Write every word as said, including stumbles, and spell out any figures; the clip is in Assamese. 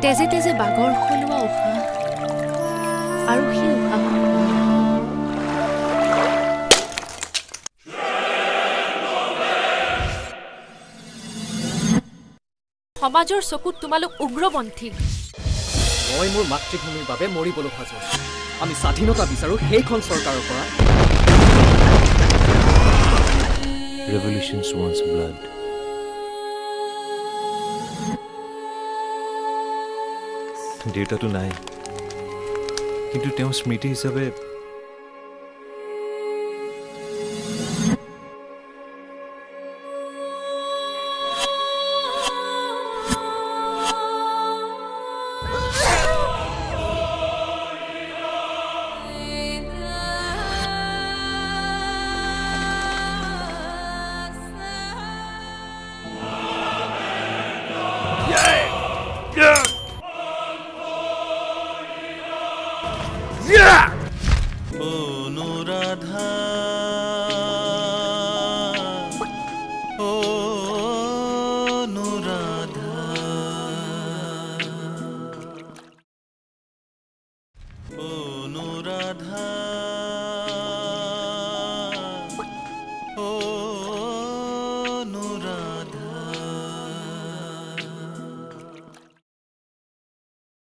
তেজে তেজে বাগৰ খলোৱা উশাহ আৰু সেই উশাহ সমাজৰ চকুত তোমালোক উগ্ৰপন্থী মই মোৰ মাতৃভূমিৰ বাবে মৰিবলৈ সাজু আমি স্বাধীনতা বিচাৰো সেইখন চৰকাৰৰ পৰা Revolutions wants blood. দেউতাটো নাই কিন্তু তেওঁ স্মৃতি হিচাপে Anuradha